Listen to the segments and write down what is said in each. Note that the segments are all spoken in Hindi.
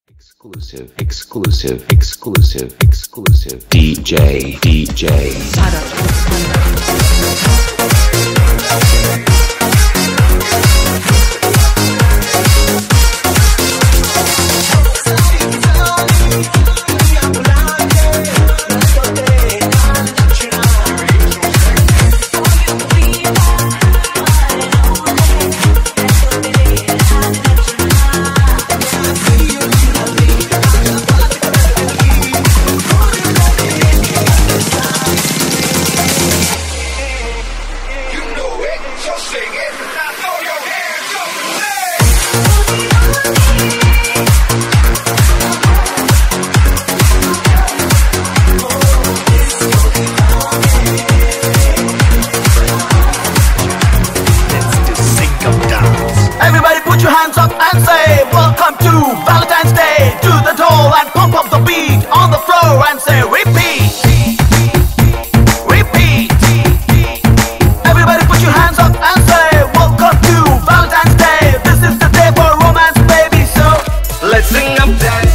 Exclusive. DJ. Everybody put your hands up and say welcome to Valentine's Day. Do the toll and pump up the beat on the floor and say repeat. Everybody put your hands up and say welcome to Valentine's Day. This is the day for romance, baby, so let's sing and dance.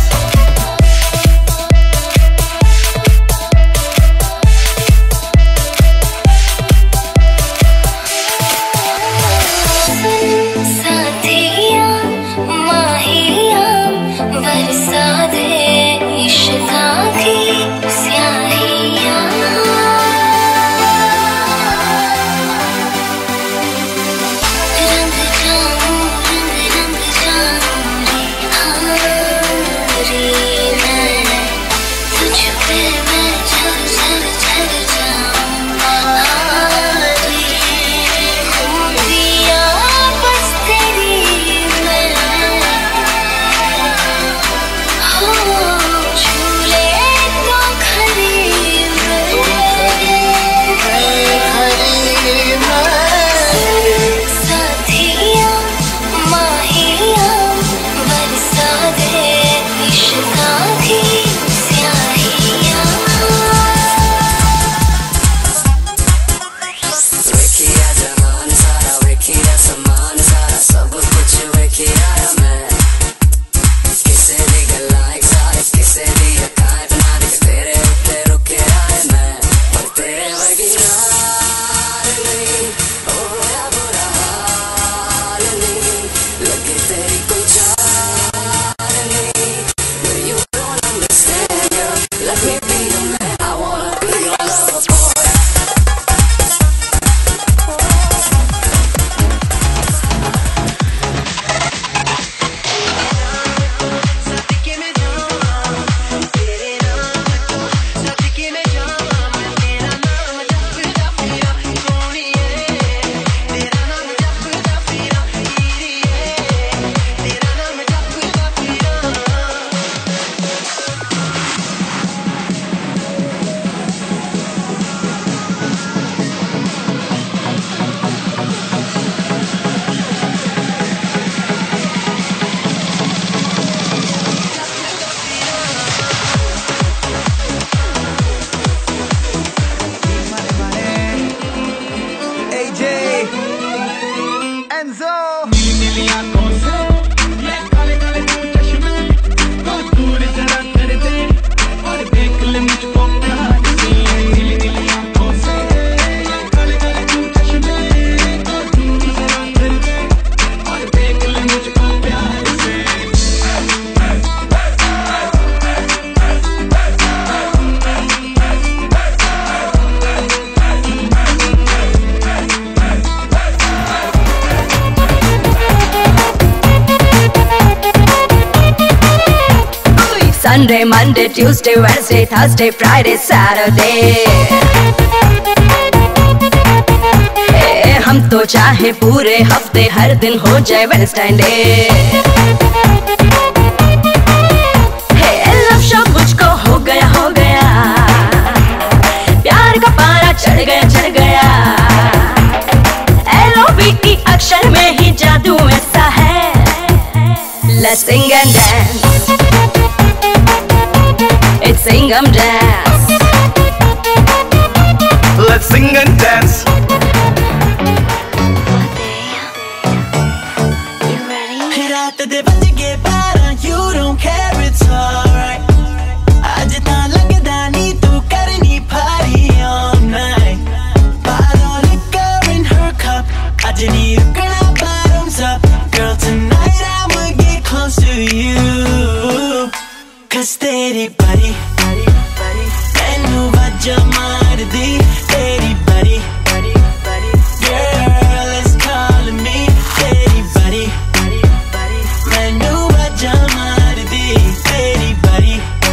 Sunday, Monday, Tuesday, Wednesday, Thursday, Friday, Saturday. हम तो चाहे पूरे हफ्ते हर दिन हो जाए वैलेंटाइन डे। लव शो मुझको हो गया प्यार का पारा चढ़ गया LOVE अक्षर में ही जादू ऐसा है। Let's sing and dance, it's Singham dance. Let's sing and dance. रात दे बज गए 12, you don't care. 'cause तेरी बारी मैनू वाजा मार दी तेरी बारी girl is calling me तेरी बारी मैनू वाजा मार दी तेरी बारी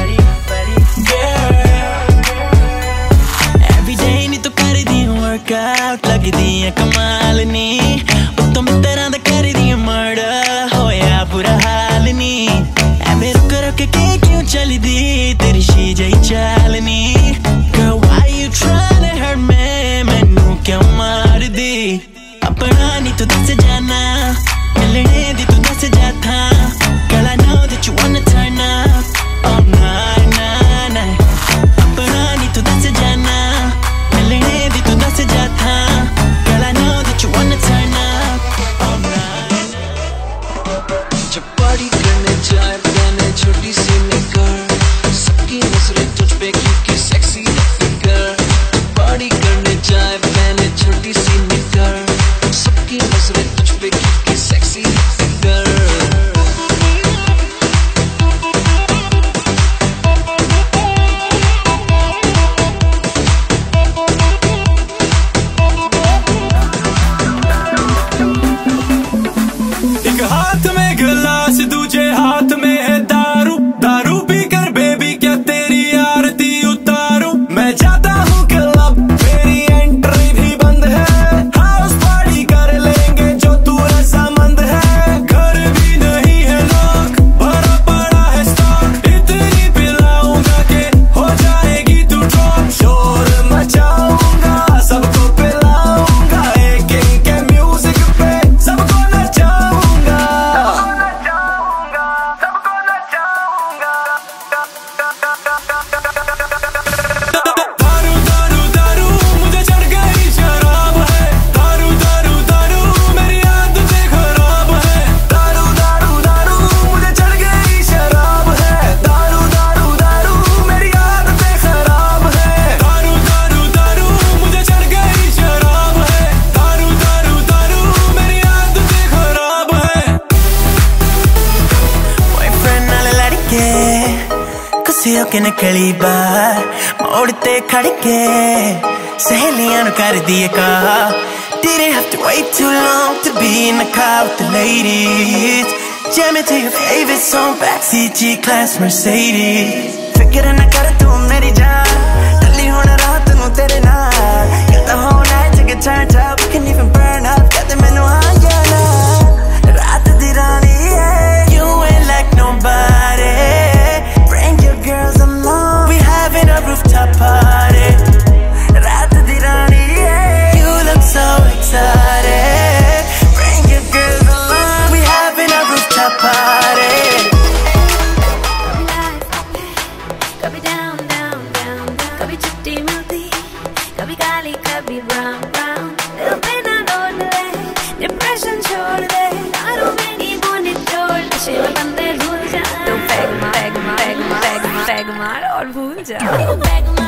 girl every day नी तू कर दी workout लगदी है कमाल नी उत्तम तरह दा कर दी मर्डर होया बुरा हाल नी ऐवें रुक रुक के क्यों चली दी तेरी शी जई चालनी girl why you trying to hurt me मैनू क्यों मार दी अपना नी तू दस जाना मिलने दी तू दस जा था girl I know that you wanna turn up oh nah nah nah अपना नी तू दस जाना मिलने दी तू दस जा था girl I know that you wanna turn up oh nah जब पार्टी करने जाए पहने छोटी सी निकर सबकी नजरें तुझ पे क्योंकि सेक्सी फिगर पार्टी करने जाए पहने छोटी सी निकर सबकी नजरें तुझ पे क्योंकि सेक्सी फिगर एक हाथ में गिलास दूजे हाथ में है दारू दारू पी कर बेबी क्या तेरी आरती उतारूं मैं जाता हूँ क्लब मेरी एंट्री भी बंद है हाउस पार्टी कर लेंगे जो तू रजामंद है घर भी नहीं है लोग भरा पड़ा है स्टॉक इतनी पिलाऊंगा के हो जाएगी तू ड्रॉप शोर मचाऊंगा सबको पिलाऊंगा एक के म्यूजिक पे सबको नचाऊंगा दारू दारू दारू मुझे चढ़ गई शराब है दारू दारू दारू मेरी आदतें खराब है दारू दारू दारू मुझे चढ़ गई शराब है दारू दारू दारू मेरी आदतें खराब है दारू दारू दारू मुझे चढ़ गई शराब है दारू दारू दारू मेरी आदतें खराब है बॉयफ्रेंड नाल लड़के खुशी होके निकली बाहर मोड़ ते खड़ के सहेलियां नु कर दिए कहा didn't have to wait too long to be in the car with the ladies jamming to your favorite song backseat G-Class Mercedes फिक्र न कर तू मेरी जान टल्ली होना रात नू तेरे नाल get the whole night to get turned up we can even burn up कहते मैनू हाँ या ना रात दी रानी है you ain't like nobody bring your girls along we having a rooftop party रात दी रानी है you look so excited bring your girls along we having a rooftop party कभी down down down down कभी चिट्टी मिलती कभी काली कभी brown brown दिल पे ना डोल ले डिप्रेशन छोड़ दे दारू में नींबू निचोड़ नशे में बंदे भूल जा तू पैग मार और भूल जा